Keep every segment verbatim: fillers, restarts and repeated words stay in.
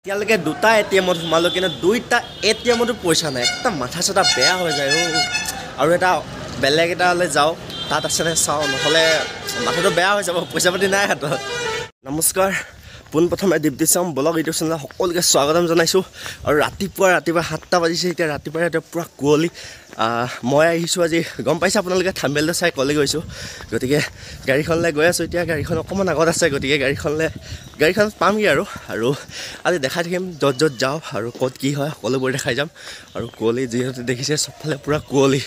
এতিয়ালৈকে দুটা এটিএমত সোমালো কিন্তু দুইটা এটিএমতো পইচা নাই একদম মাথা চাথা বেয়া হৈ যায় অ আৰু এটা বেলেগ এটালৈ যাওঁ তাত আছেনে চাওঁ নহ'লে মাথাটো বেয়া হৈ যাব পইচা পাতি নাই হাতত নমস্কাৰ পোনপ্ৰথমে দীপ্তি চাম ব্লগ ইউটিউব চেনেল সকলোকে স্বাগতম জনাইছোঁ আৰু ৰাতিপুৱা ৰাতিপুৱা সাতটা বাজিছে এতিয়া ৰাতিপুৱা ৰাতিপুৱা পূৰা কুঁৱলী মই আহিছোঁ আজি গম পাইছে আপোনালোকে থাম্বনেইলটো চাই ক'লে গৈছোঁ গতিকে গাড়ীখনলৈ গৈ আছোঁ এতিয়া গাড়ীখন অকণমান আগত আছে গতিকে গাড়ীখনলৈ গাড়ীখন পামগৈ আৰু আৰু আজি দেখাই থাকিম য'ত য'ত যাওঁ আৰু ক'ত কি হয় সকলোবোৰ দেখাই যাম আৰু কুঁৱলী যিহেতু দেখিছে চবফালে পূৰা কুঁৱলী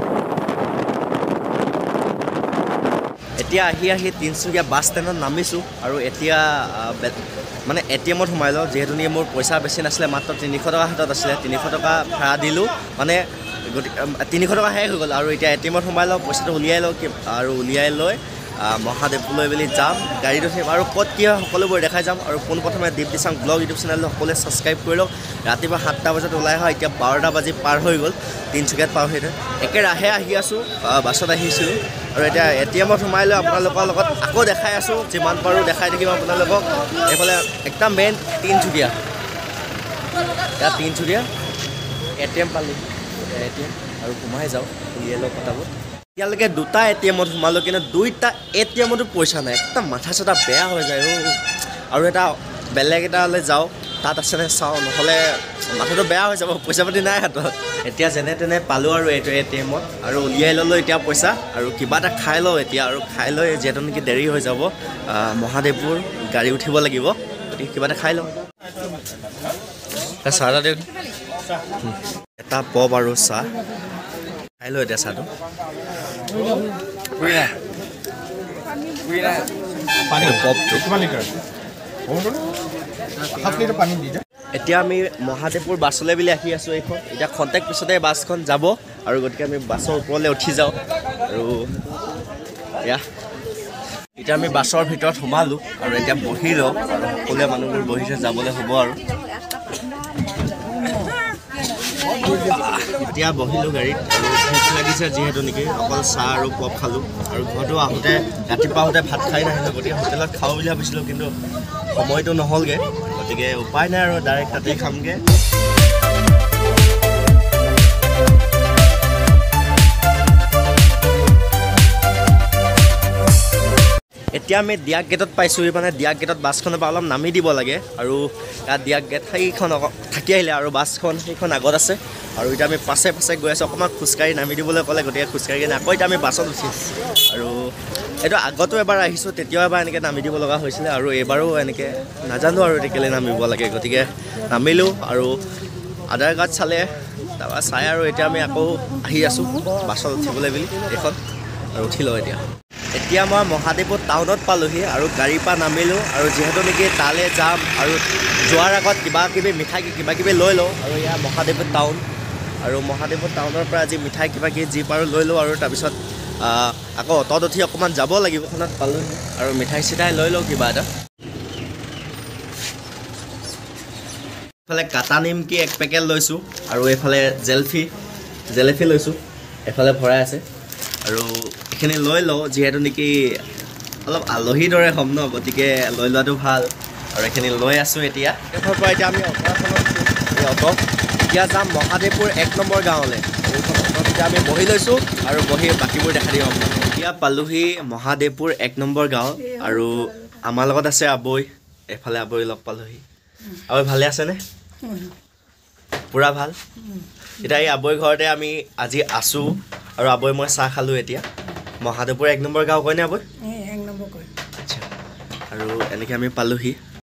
এতিয়া আহি আহি তিনিচুকীয়া বাছ ষ্টেণ্ডত নামিছোঁ আৰু এতিয়া মানে এটিএমত সোমাই লওঁ যিহেতু নেকি মোৰ পইচা বেছি নাছিলে মাত্ৰ তিনিশ টকা হাতত আছিলে তিনিশ টকা ভাড়া দিলোঁ মানে গতিকে তিনিশ টকা শেষ হৈ গ'ল আৰু এতিয়া এটিএমত সোমাই লওঁ পইচাটো উলিয়াই লওঁ আৰু উলিয়াই লৈ মহাদেৱলৈ বুলি যাম গাড়ীটো উঠিম আৰু ক'ত কি হয় সকলোবোৰ দেখাই যাম আৰু পোনপ্ৰথমে দীপ্তি চাং ব্লগ ইউটিউব চেনেলটো সকলোৱে ছাবস্ক্ৰাইব কৰি লওক ৰাতিপুৱা সাতটা বজাত ওলাই হয় এতিয়া বাৰটা বাজি পাৰ হৈ গ'ল তিনিচুকীয়াত পাৰ হৈ একেৰাহে আহি আছোঁ বাছত আহিছিলোঁ আৰু এতিয়া এটিএমত সোমাই লৈ আপোনালোকৰ লগত আকৌ দেখাই আছোঁ যিমান পাৰোঁ দেখাই থাকিম আপোনালোকক এইফালে একদম মেইন তিনিচুকীয়া ইয়াত তিনিচুকীয়া এটিএম পালোঁ এটিএম আৰু সোমাই যাওঁ উলিয়াই লওক পটাপট এতিয়ালৈকে দুটা এটিএমত সোমালোঁ কিন্তু দুইটা এটিএমতো পইচা নাই একদম মাথা চাথা বেয়া হৈ যায় অ আৰু এটা বেলেগ এটালৈ যাওঁ তাত আছেনে চাওঁ নহ'লে মাথাটো বেয়া হৈ যাব পইচা পাতি নাই হাতত এতিয়া যেনে তেনে পালোঁ আৰু এইটো এটিএমত আৰু উলিয়াই ল'লোঁ এতিয়া পইচা আৰু কিবা এটা খাই লওঁ এতিয়া আৰু খাই লৈ যিহেতু নেকি দেৰি হৈ যাব মহাদেৱপুৰ গাড়ী উঠিব লাগিব গতিকে কিবা এটা খাই লওঁ চাহ এটা দিয়ক এটা পপ আৰু চাহ খাই লওঁ এতিয়া চাহটো এতিয়া আমি মহাদেৱপুৰ বাছলৈ বুলি আহি আছোঁ এইখন এতিয়া খন্তেক পিছতে বাছখন যাব আৰু গতিকে আমি বাছৰ ওপৰলৈ উঠি যাওঁ আৰু এয়া এতিয়া আমি বাছৰ ভিতৰত সোমালোঁ আৰু এতিয়া বহি লওঁ আৰু সকলোৱে মানুহবোৰ বহিছে যাবলৈ হ'ব আৰু এতিয়া বহিলোঁ গাড়ীত আৰু ভোক লাগিছে যিহেতু নেকি অকল চাহ আৰু পপ খালোঁ আৰু ঘৰতো আহোঁতে ৰাতিপুৱা আহোঁতে ভাত খাই নাহিলোঁ গতিকে হোটেলত খাওঁ বুলি ভাবিছিলোঁ কিন্তু সময়টো নহ'লগৈ গতিকে উপায় নাই আৰু ডাইৰেক্ট তাতেই খামগৈ এতিয়া আমি দিয়াক গেটত পাইছোঁ মানে দিয়াক গেটত বাছখনৰ পৰা অলপ নামি দিব লাগে আৰু ইয়াত দিয়াক গেট সেইখন থাকি আহিলে আৰু বাছখন সেইখন আগত আছে আৰু এতিয়া আমি পাছে পাছে গৈ আছোঁ অকণমান খোজকাঢ়ি নামি দিবলৈ ক'লে গতিকে খোজকাঢ়ি কিনে আকৌ এতিয়া আমি বাছত উঠিম আৰু এইটো আগতো এবাৰ আহিছোঁ তেতিয়াও এবাৰ এনেকৈ নামি দিব লগা হৈছিলে আৰু এইবাৰো এনেকৈ নাজানো আৰু এতিয়া কেলৈ নামিব লাগে গতিকে নামিলোঁ আৰু আধাৰ কাৰ্ড চালে তাৰপৰা চাই আৰু এতিয়া আমি আকৌ আহি আছোঁ বাছত উঠিবলৈ বুলি এইখন আৰু উঠি লওঁ এতিয়া এতিয়া মই মহাদেৱপুৰ টাউনত পালোঁহি আৰু গাড়ীৰ পৰা নামিলোঁ আৰু যিহেতু নেকি তালৈ যাম আৰু যোৱাৰ আগত কিবা কিবি মিঠাই কিবা কিবি লৈ লওঁ আৰু এয়া মহাদেৱপুৰ টাউন আৰু মহাদেৱপুৰ টাউনৰ পৰা আজি মিঠাই কিবা কিবি যি পাৰোঁ লৈ লওঁ আৰু তাৰপিছত আকৌ অটত উঠি অকণমান যাব লাগিব খনত পালোঁহি আৰু মিঠাই চিঠাই লৈ লওঁ কিবা এটা এইফালে কাটা নিমকি এক পেকেট লৈছোঁ আৰু এইফালে জেলফি জেলেফি লৈছোঁ এফালে ভৰাই আছে আৰু এইখিনি লৈ লওঁ যিহেতু নেকি অলপ আলহীৰ দৰে হ'ম ন গতিকে লৈ লোৱাটো ভাল আৰু এইখিনি লৈ আছোঁ এতিয়া এইফালৰ পৰা এতিয়া আমি অট এখনত এই অট এতিয়া যাম মহাদেৱপুৰ এক নম্বৰ গাঁৱলৈ এইখন অটত এতিয়া আমি বহি লৈছোঁ আৰু বহি বাকীবোৰ দেখা দিম এতিয়া পালোঁহি মহাদেৱপুৰ এক নম্বৰ গাঁও আৰু আমাৰ লগত আছে আবৈ এইফালে আবৈ লগ পালোঁহি আবৈ ভালে আছেনে পূৰা ভাল এতিয়া এই আবৈ ঘৰতে আমি আজি আছোঁ আৰু আবৈ মই চাহ খালোঁ এতিয়া মহাদেৱপুৰ এক নম্বৰ গাঁও কয়নে আবৈ এক নম্বৰ কয় আচ্ছা আৰু এনেকৈ আমি পালোঁহি